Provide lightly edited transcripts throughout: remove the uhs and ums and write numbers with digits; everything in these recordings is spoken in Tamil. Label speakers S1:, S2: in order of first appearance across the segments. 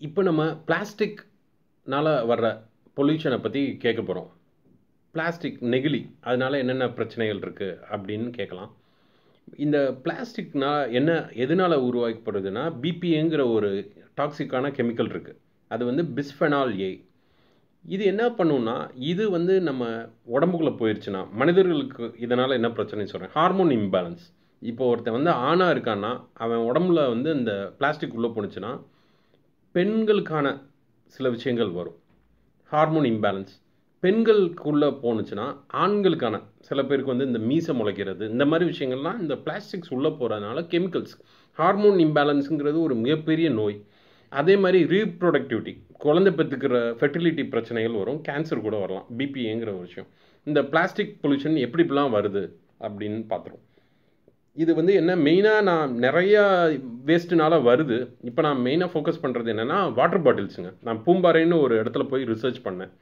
S1: இப்போ நம்ம பிளாஸ்டிக்னால வர்ற பொல்யூஷனை பற்றி கேட்க போகிறோம். பிளாஸ்டிக் நெகிழி அதனால என்னென்ன பிரச்சனைகள் இருக்குது அப்படின்னு கேட்கலாம். இந்த பிளாஸ்டிக்னா எதனால் உருவாக்கப்படுதுன்னா பிபிஏங்கிற ஒரு டாக்ஸிக்கான கெமிக்கல் இருக்குது. அது வந்து பிஸ்ஃபெனால் ஏ. இது என்ன பண்ணுன்னா இது வந்து நம்ம உடம்புக்குள்ளே போயிடுச்சுன்னா மனிதர்களுக்கு இதனால் என்ன பிரச்சனைன்னு சொல்கிறேன். Hormone imbalance. இப்போ ஒருத்தன் வந்து ஆணாக இருக்கான்னா அவன் உடம்புல வந்து இந்த பிளாஸ்டிக் உள்ளே போணுச்சுன்னா பெண்களுக்கான சில விஷயங்கள் வரும். Hormone imbalance. பெண்களுக்குள்ளே போணுச்சுன்னா ஆண்களுக்கான சில பேருக்கு வந்து இந்த மீசை முளைக்கிறது இந்த மாதிரி விஷயங்கள்லாம் இந்த பிளாஸ்டிக்ஸ் உள்ளே போகிறதுனால கெமிக்கல்ஸ். ஹார்மோன் இம்பேலன்ஸுங்கிறது ஒரு மிகப்பெரிய நோய். அதே மாதிரி ரீப்ரொடக்டிவிட்டி, குழந்தை பெற்றுக்கிற ஃபெர்டிலிட்டி பிரச்சனைகள் வரும். கேன்சர் கூட வரலாம். பிபிஏங்கிற ஒரு விஷயம். இந்த பிளாஸ்டிக் பொல்யூஷன் எப்படிலாம் வருது அப்படின்னு பார்த்துருவோம். இது வந்து என்ன மெயினாக நான் நிறையா வேஸ்ட்டுனால வருது. இப்போ நான் மெயினாக ஃபோக்கஸ் பண்ணுறது என்னென்னா வாட்டர் பாட்டில்ஸுங்க. நான் பூம்பாறைன்னு ஒரு இடத்துல போய் ரிசர்ச் பண்ணேன்.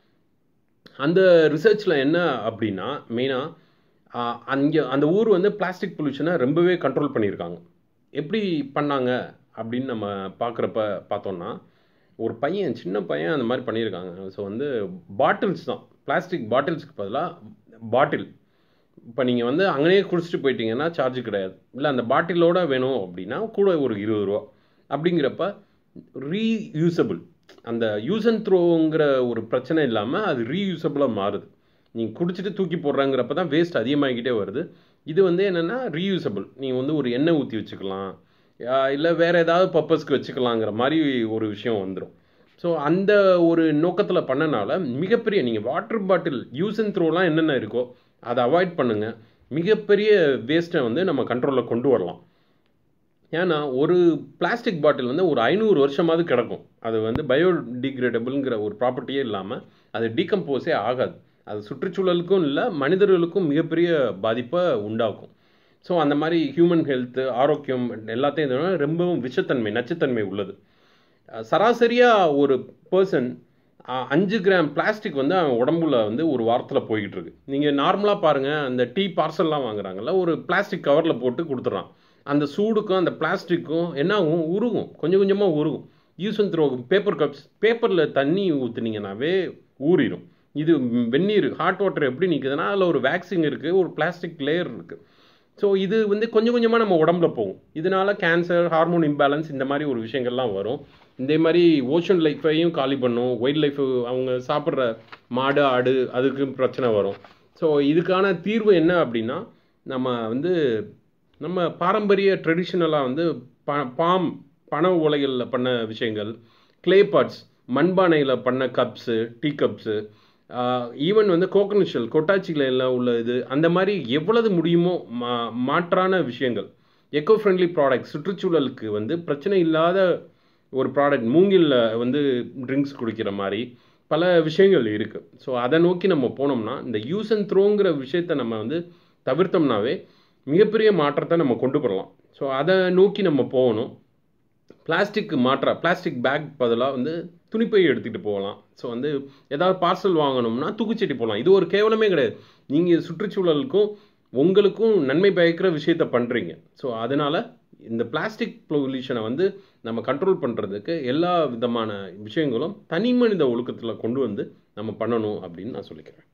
S1: அந்த ரிசர்ச்சில் என்ன அப்படின்னா மெயினாக அங்கே அந்த ஊர் வந்து பிளாஸ்டிக் பொல்யூஷனை ரொம்பவே கண்ட்ரோல் பண்ணியிருக்காங்க. எப்படி பண்ணாங்க அப்படின்னு நம்ம பார்த்தோன்னா ஒரு பையன், சின்ன பையன் அந்த மாதிரி பண்ணியிருக்காங்க. ஸோ வந்து பாட்டில்ஸ் தான், பிளாஸ்டிக் பாட்டில்ஸுக்கு பதிலாக பாட்டில். இப்போ நீங்கள் வந்து அங்கேயே குடிச்சிட்டு போயிட்டீங்கன்னா சார்ஜ் கிடையாது. இல்லை அந்த பாட்டிலோட வேணும் அப்படின்னா கூட ஒரு 20 ரூபா. அப்படிங்கிறப்ப ரீயூசபிள், அந்த யூஸ் அண்ட் த்ரோங்கிற ஒரு பிரச்சனை இல்லாமல் அது ரீயூசபிளாக மாறுது. நீங்கள் குடிச்சிட்டு தூக்கி போடுறாங்கிறப்ப தான் வேஸ்ட் அதிகமாகிக்கிட்டே வருது. இது வந்து என்னென்னா ரீயூசபிள். நீங்கள் வந்து ஒரு எண்ணெய் ஊற்றி வச்சுக்கலாம், இல்லை வேறு ஏதாவது பர்பஸ்க்கு வச்சுக்கலாங்கிற மாதிரி ஒரு விஷயம் வந்துடும். ஸோ அந்த ஒரு நோக்கத்தில் பண்ணனால மிகப்பெரிய நீங்கள் வாட்டர் பாட்டில் யூஸ் அண்ட் த்ரோலாம் என்னென்ன இருக்கோ அதை அவாய்ட் பண்ணுங்கள். மிகப்பெரிய வேஸ்ட்டை வந்து நம்ம கண்ட்ரோலில் கொண்டு வரலாம். ஏன்னா ஒரு பிளாஸ்டிக் பாட்டில் வந்து ஒரு 500 வருஷமாவது கிடக்கும். அது வந்து பயோடிகிரேடபிள்ங்கிற ஒரு ப்ராப்பர்ட்டியே இல்லாமல் அது டீகம்போஸே ஆகாது. அது சுற்றுச்சூழலுக்கும் இல்லை மனிதர்களுக்கும் மிகப்பெரிய பாதிப்பை உண்டாக்கும். ஸோ அந்த மாதிரி ஹியூமன் ஹெல்த்து, ஆரோக்கியம் எல்லாத்தையும் ரொம்பவும் விஷத்தன்மை, நச்சுத்தன்மை உள்ளது. சராசரியாக ஒரு பர்சன் 5 கிராம் பிளாஸ்டிக் வந்து அவன் உடம்புல வந்து ஒரு வாரத்தில் போய்கிட்டு இருக்கு. நீங்கள் நார்மலாக பாருங்கள், அந்த டீ பார்சல்லாம் வாங்குறாங்கல்ல, ஒரு பிளாஸ்டிக் கவரில் போட்டு கொடுத்துட்றான். அந்த சூடுக்கும் அந்த பிளாஸ்டிக்கும் என்ன ஆகும், உருகும், கொஞ்சம் கொஞ்சமாக உருகும். Use and throw paper cups, பேப்பரில் தண்ணி ஊற்றுனீங்கன்னாவே ஊறிடும். இது வெந்நீர், ஹாட் வாட்டர் எப்படி நிற்குதுன்னா அதில் ஒரு வேக்சின் இருக்குது, ஒரு பிளாஸ்டிக் லேயர் இருக்குது. ஸோ இது வந்து கொஞ்சம் கொஞ்சமாக நம்ம உடம்புல போகும். இதனால கேன்சர், ஹார்மோன் இம்பேலன்ஸ் இந்த மாதிரி ஒரு விஷயங்கள்லாம் வரும். இதே மாதிரி ஓஷன் லைஃப்பையும் காலி பண்ணும். வைல்ட் லைஃப், அவங்க சாப்பிட்ற மாடு, ஆடு, அதுக்கு பிரச்சனை வரும். ஸோ இதுக்கான தீர்வு என்ன அப்படின்னா நம்ம பாரம்பரிய ட்ரெடிஷ்னலாக வந்து பனை ஓலைகளில் பண்ண விஷயங்கள், கிளே பாட்ஸ், மண்பானையில் பண்ண கப்ஸு, டீ கப்ஸு, ஈவன் வந்து கோகனட் ஷெல், கொட்டாச்சியில் எல்லாம் உள்ள இது, அந்த மாதிரி எவ்வளவு முடியுமோ மாற்றான விஷயங்கள், எக்கோ ஃப்ரெண்ட்லி ப்ராடக்ட்ஸ், சுற்றுச்சூழலுக்கு வந்து பிரச்சனை இல்லாத ஒரு ப்ராடக்ட், மூங்கிலில் வந்து ட்ரிங்க்ஸ் குடிக்கிற மாதிரி பல விஷயங்கள் இருக்குது. ஸோ அதை நோக்கி நம்ம போனோம்னா இந்த யூஸ் அண்ட் த்ரோங்கிற விஷயத்தை நம்ம வந்து தவிர்த்தோம்னாவே மிகப்பெரிய மாற்றத்தை நம்ம கொண்டு வரலாம். ஸோ அதை நோக்கி நம்ம போகணும். பிளாஸ்டிக் பேக் பதிலாக வந்து துணிப்பை எடுத்துகிட்டு போகலாம். ஸோ வந்து ஏதாவது பார்சல் வாங்கணும்னா தூக்குச்சட்டி போகலாம். இது ஒரு கேவலமே கிடையாது. நீங்கள் சுற்றுச்சூழலுக்கும் உங்களுக்கும் நன்மை பயக்கிற விஷயத்த பண்ணுறீங்க. ஸோ அதனால் இந்த பிளாஸ்டிக் பொல்யூஷனை வந்து நம்ம கண்ட்ரோல் பண்ணுறதுக்கு எல்லா விதமான விஷயங்களும் தனி மனித ஒழுக்கத்தில் கொண்டு வந்து நம்ம பண்ணணும் அப்படின்னு நான் சொல்லிக்கிறேன்.